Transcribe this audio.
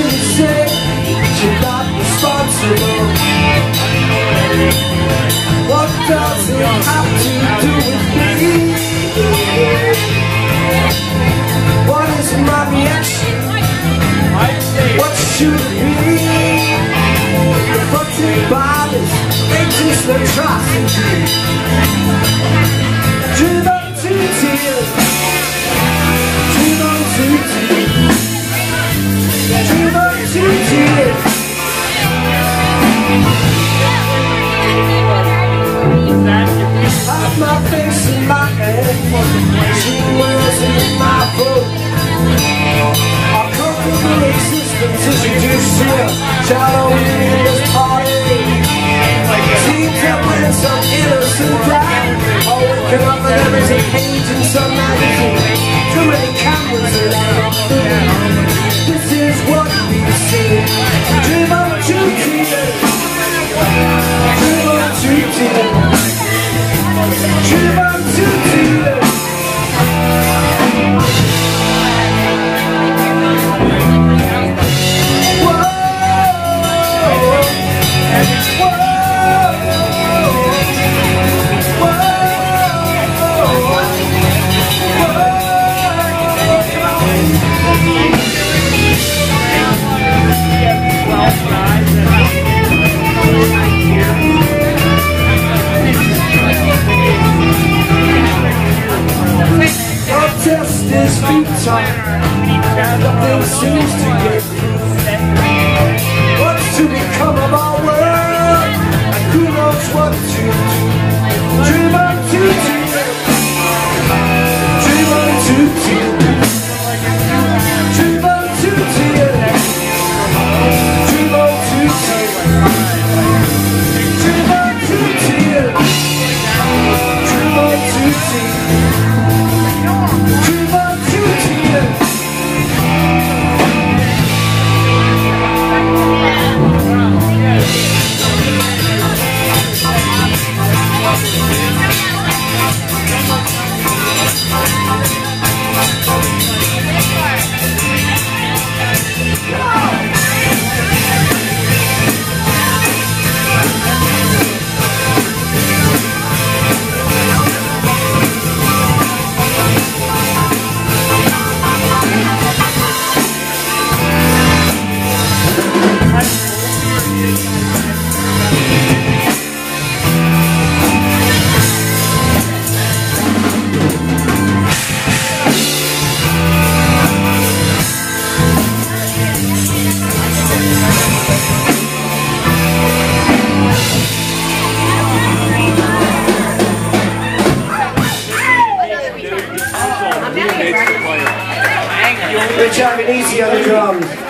say you're not responsible? What does it have to do with me? What is my reaction? What should it be? Confronted by this ancient atrocity, driven to tears, driven to tears, driven to tears. Have my face in my head, she wears in my book. Our comfortable existence is reduced to a shallow meaningless party. Seems that when some innocent die, all waking up and there's a page in some magazine. Too many cameras around. This is what we see. Driven to tears, driven to tears, driven to tears. Is futile, nothing seems to get through. What's to become of our world, and who knows what to do? Dream on to tears, dream on to tears, dream on to tears, dream on to tears, dream on to tears, dream on to tears. Rich Easy on the drums.